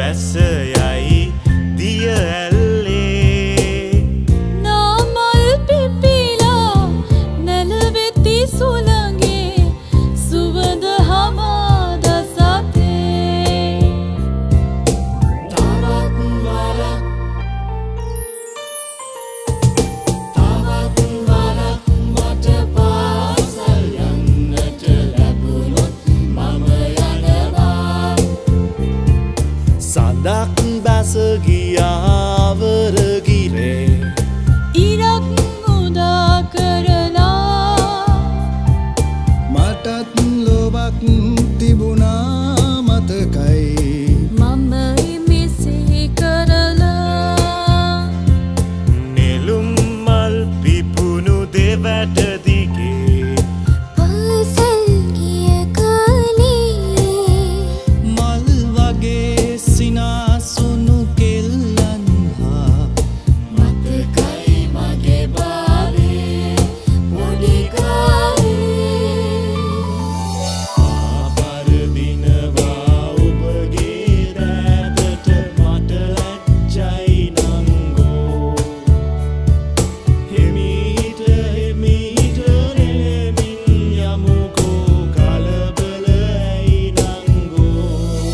ඇස යයි දිය ඇල්ලේ නාමල් පිපිලා නැලවෙති සුළඟේ සුවඳ හමාද සතේ තවත් වරක් මට පාසල් යන්නට ලැබුණොත් මම යනවා සඳක් බැස ගියාවර ගිරේ ඉරක් උදා කරලා මටත් ලොවක් තිබුණා මතකයි මම මෙසේ කරලා නෙළුම් මල් පිපුණු දෙවැට දිගේ පාසල් ගිය කාලේ මල් වගේ සිනාසුණු කෙල්ලන් හා මතකයි මගේ බාවේ පොඩි කාලේ ආපර දිනවා ඔබගේ රැඳට මට ඇච්චයි නංගෝ හිමීට නෙලමින් යමුකෝ කලබල ඇයි නංගෝ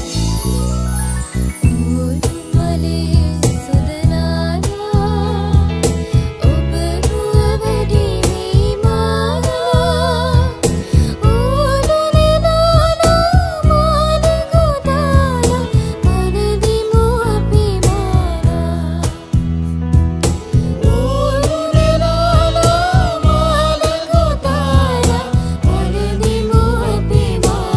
උරුමලේ සොදනාලා ඔබ නුවවැඩි වී මාලා ඕලුනේ නානා මාලිගු දාලා පනදිමු අපි මාලා ඕලුනේ නානා මාලිගු දාලා පනදිමු අපි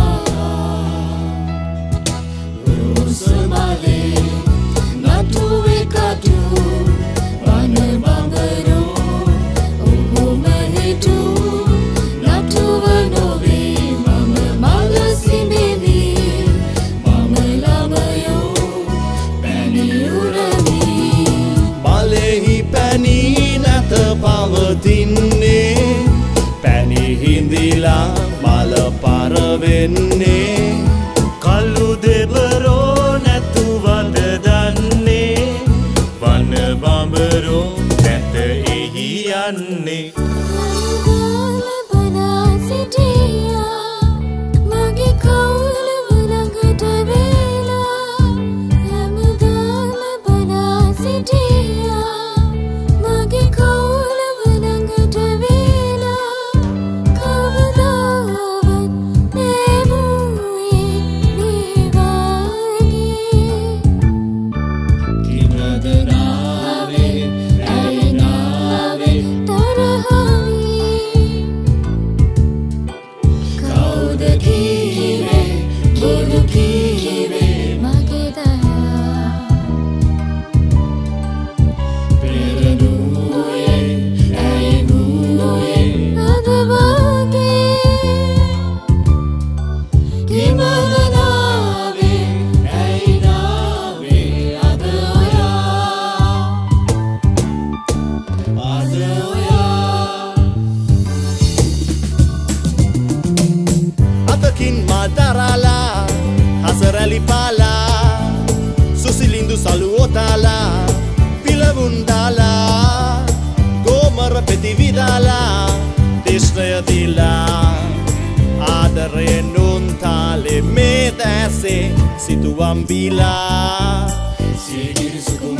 මාලා රෝසමලේ නටුවේ කටු වන බඹරු ඔහොම හිටු නටුව නොවේ මම මල සිඹෙමි මම ළමයෝ පැණි උරමි මලෙහි පැණි නැත පවතින්නේ පැණි හිඳිලා මල පර වෙන්නේ කළු දෙබරෝ නැතුවද දන්නේ වන බඹරෝ නැත එහි යන්නේ හැමදාම බලා සිටියා මගේ කවුලව ළඟට වෙලා හැමදාම බලා සිටියා මගේ කවුලව ළඟට වෙලා කවදාවත් නැවුයේ මේ වාගේ කිමද නාවේ ඇයි නාවේ තරහවී කවුද කීවේ බොරු කීවේ මගේ දයා පෙරනුවේ ඇයි නුවේ අද වගේ කිමද නාවේ ඇයි නාවේ අද ඔයා අතකින් මා දරාලා හසරැලි පාලා සුසිලින්දු සලු ඔතාලා පිලවුන් දාලා ගෝමර පෙති විදාලා තිශ්නය දීලා ආදරයෙන් නුන් තාලේ මේ දැසේ සිතුවම් බීලා සිගිරි සුකුම